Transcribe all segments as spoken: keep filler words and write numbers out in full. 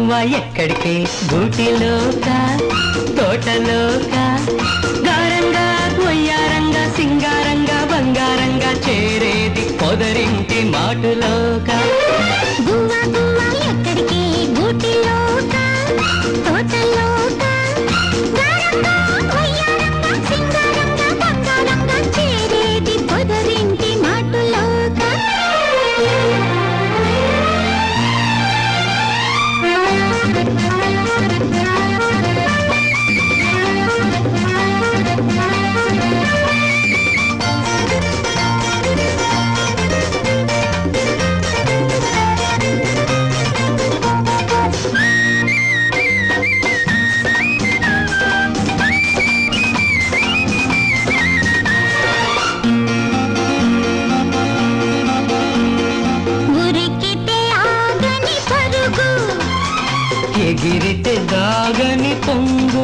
గువ్వా ఎక్కడికి గూటిలోకా తోటలోకా గారంగా కొయ్యారంగా సింగారంగా బంగారంగా చేరేది పొదరింటి మాటులోకా గువ్వా గువ్వా ఎక్కడికి గూటిలోకా తోటలోకా గారంగా కొయ్యారంగా సింగారంగా బంగారంగా చేరేది పొదరింటి మాటులోకా ఎగిరితే దాగని పొంగు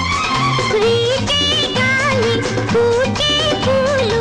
గాలి పూచే పూలు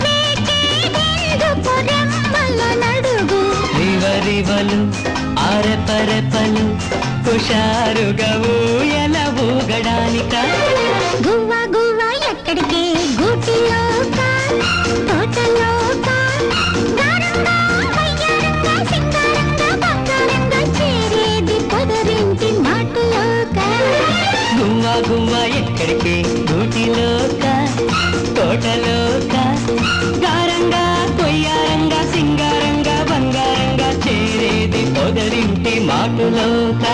నడుగు రివరివలు ఆరెపరెపలు హుషారుగా ఊయల ఊగడానిక గువ్వా గువ్వా ఎక్కడికి గూటిలోకా తోటలోకా గారంగా వయ్యారంగా సింగారంగా బంగారంగా చేరేది పొదరింటి మాటులోకా గువ్వా గువ్వా ఎక్కడికి గూటిలోకా తోటలోకా గారంగా కొయ్యారంగా సింగారంగా బంగారంగా చేరేది పొదరింటి మాటులోకా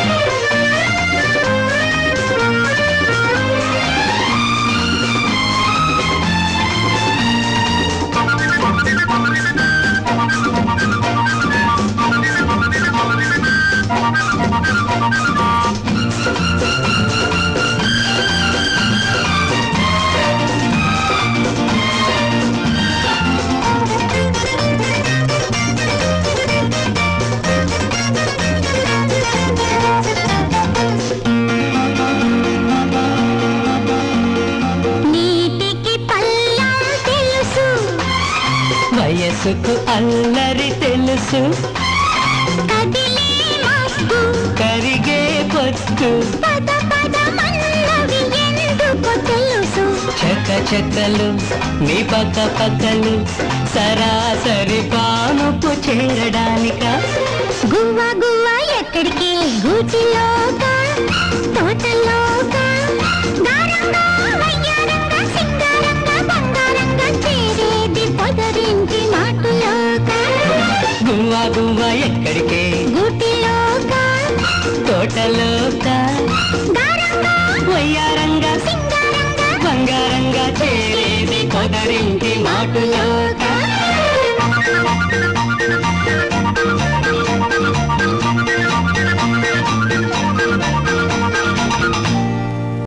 వయసుకు అల్లరి తెలుసు కదిలే మబ్బు కరిగే పొత్తు పద పద మన్నవి ఎందుకు తెలుసు చక చకలు మీ పక్క పక్కలు సరాసరి పానుపు చేరడానిక గువ్వా గువ్వా ఎక్కడికి గూటిలోకా తోటలోకా గారంగా వయ్యారంగా సింగారంగా బంగారంగా చేరేది పొదరింటి మాటులోకా గువ్వా గువ్వా ఎక్కడికి గూటిలోకా తోటలోకా గారంగా వయ్యారంగా సింగారంగా బంగారంగా చేరేది పొదరింటి మాటులోకా